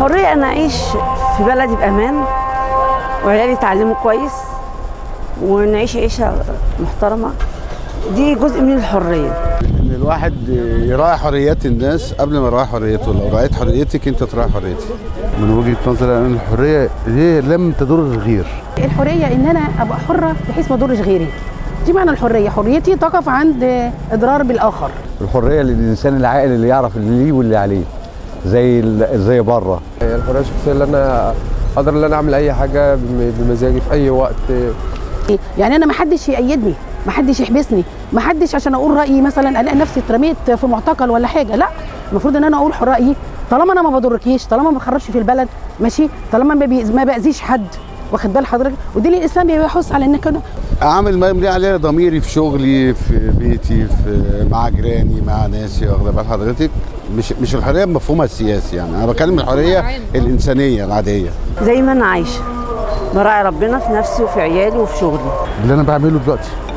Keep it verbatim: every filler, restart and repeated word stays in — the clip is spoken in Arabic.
الحرية أنا أعيش في بلدي بأمان وعيالي يتعلموا كويس ونعيش عيشة محترمة، دي جزء من الحرية. إن الواحد يراعي حريات الناس قبل ما يراعي حريته، لو راعيت حريتك أنت تراعي حريتي. من وجهة نظري أن الحرية هي لم تضر الغير. الحرية إن أنا أبقى حرة بحيث ما أضرش غيري، دي معنى الحرية، حريتي تقف عند إضرار بالآخر. الحرية للإنسان العاقل اللي يعرف اللي ليه واللي عليه، زي زي بره. الحريه الشخصيه اللي انا اقدر ان انا اعمل اي حاجه بمزاجي في اي وقت. يعني انا ما حدش يقيدني، ما حدش يحبسني، ما حدش عشان اقول رايي مثلا الاقي نفسي اترميت في معتقل ولا حاجه، لا، المفروض ان انا اقول رايي طالما انا ما بضركيش، طالما ما بخربش في البلد، ماشي، طالما ما, ما باذيش حد، واخد بال حضرتك. ودين الاسلام بيحث على ان كده اعمل ما يملي عليها ضميري في شغلي، في بيتي، في مع جيراني، مع ناسي، واخده بال حضرتك. مش مش الحريه بمفهومها السياسي، يعني انا بكلم الحريه الانسانيه العاديه. زي ما أنا عايشة براعي ربنا في نفسي وفي عيالي وفي شغلي. اللي انا بعمله دلوقتي